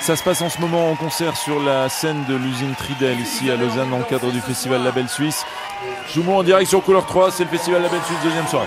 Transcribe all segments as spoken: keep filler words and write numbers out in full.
Ça se passe en ce moment en concert sur la scène de l'usine Tridel ici à Lausanne dans le cadre du festival Label Suisse. SUMO en direct sur Couleur trois, c'est le festival Label Suisse, deuxième soirée.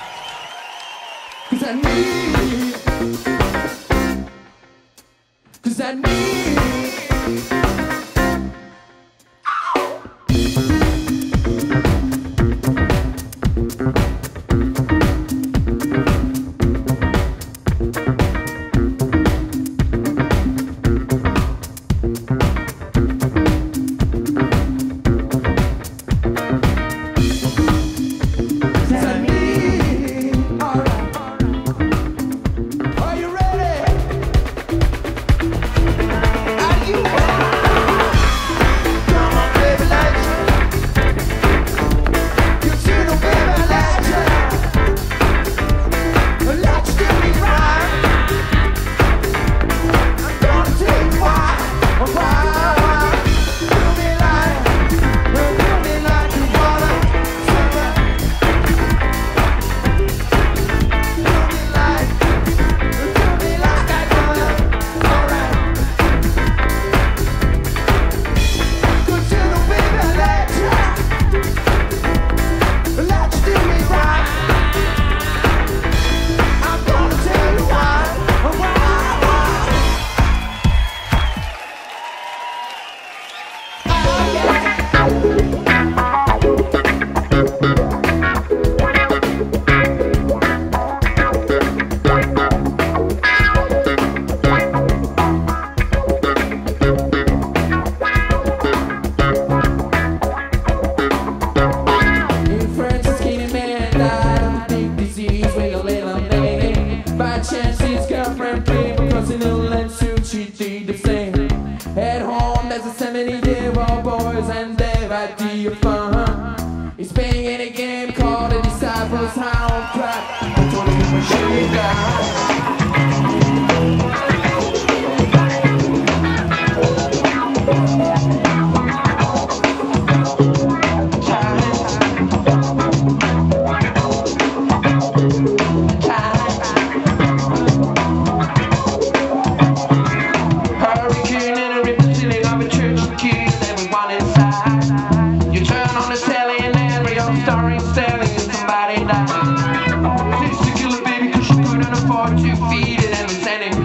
At home, there's a seventy day old boys and their idea of fun. He's playing in a game called the Disciples Hound Track. I told him to shut it down. She's to kill a baby cause she couldn't afford to feed it, and it's ending.